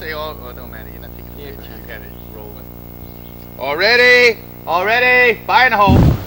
say all. Oh no, man, you're not taking the picture. You got it rolling. Already, fire in the hole.